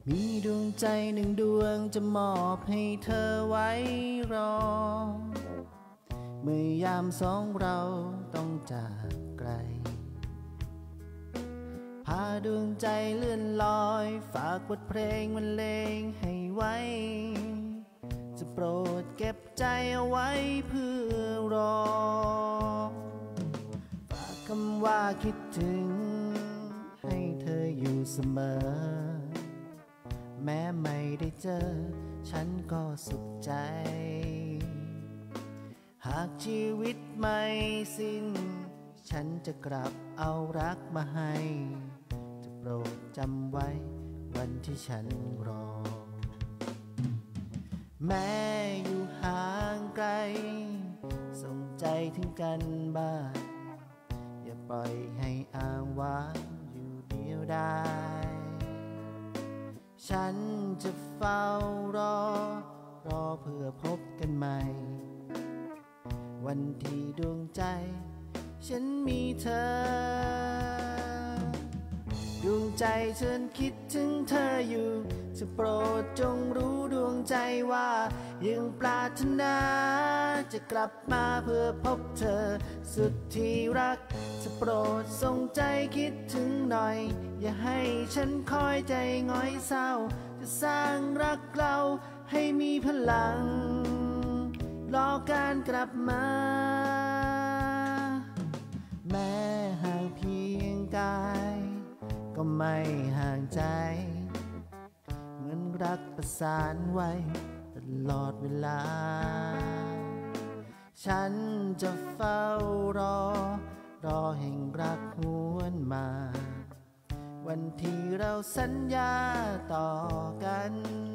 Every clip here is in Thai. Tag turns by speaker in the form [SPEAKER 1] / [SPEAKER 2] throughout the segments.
[SPEAKER 1] มีดวงใจหนึ่งดวงจะมอบให้เธอไว้รอเมื่อยามสองเราต้องจากไกลพาดวงใจเลื่อนลอยฝากบทเพลงบรรเลงให้ไว้จะโปรดเก็บใจเอาไว้เพื่อรอฝากคำว่าคิดถึงให้เธออยู่เสมอแม้ไม่ได้เจอฉันก็สุขใจหากชีวิตไม่สิ้นฉันจะกลับเอารักมาให้จะโปรดจำไว้วันที่ฉันรอแม้อยู่ห่างไกลส่งใจถึงกันบ้างอย่าปล่อยให้อ้างว้างอยู่เดียวดายฉันจะเฝ้ารอเพื่อพบกันใหม่วันที่ดวงใจฉันมีเธอดวงใจฉันคิดถึงเธออยู่จะโปรดจงรู้ดวงใจว่ายังปรารถนาจะกลับมาเพื่อพบเธอสุดที่รักจะโปรดส่งใจคิดถึงหน่อยอย่าให้ฉันคอยใจง้อยเศร้าจะสร้างรักเราให้มีพลังรอการกลับมาแม้ห่างเพียงกายก็ไม่ห่างใจเหมือนรักประสานไว้ตลอดเวลาฉันจะเฝ้ารอแห่งรักหวนมาวันที่เราสัญญาต่อกัน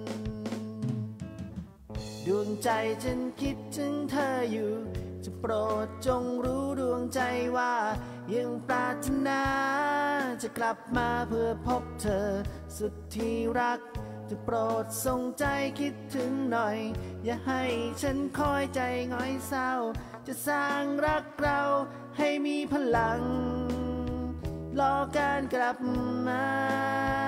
[SPEAKER 1] ดวงใจฉันคิดถึงเธออยู่จะโปรดจงรู้ดวงใจว่ายังปรารถนาจะกลับมาเพื่อพบเธอสุดที่รักจะโปรดส่งใจคิดถึงหน่อยอย่าให้ฉันคอยใจง้อยเศร้าจะสร้างรักเราให้มีพลังรอการกลับมา